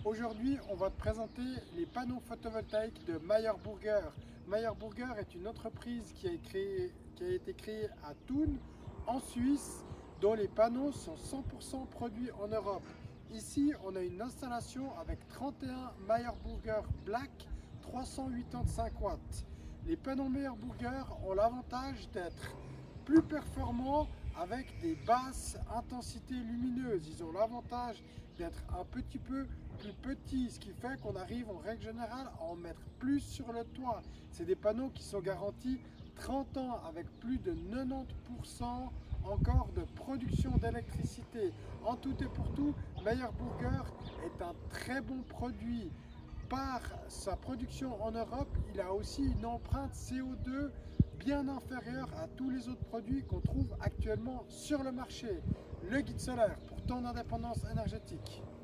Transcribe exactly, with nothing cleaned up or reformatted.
Aujourd'hui, on va te présenter les panneaux photovoltaïques de Meyer Burger. Meyer Burger est une entreprise qui a, créé, qui a été créée à Thun, en Suisse, dont les panneaux sont cent pour cent produits en Europe. Ici, on a une installation avec trente et un Meyer Burger Black trois cent quatre-vingt-cinq watts. Les panneaux Meyer Burger ont l'avantage d'être plus performants avec des basses intensités lumineuses. Ils ont l'avantage d'être un petit peu plus petits, ce qui fait qu'on arrive en règle générale à en mettre plus sur le toit. C'est des panneaux qui sont garantis trente ans avec plus de quatre-vingt-dix pour cent encore de production d'électricité. En tout et pour tout, Meyer Burger est un très bon produit. Par sa production en Europe, il a aussi une empreinte C O deux bien inférieure à tous les autres produits qu'on trouve actuellement sur le marché. Le guide solaire pour ton indépendance énergétique.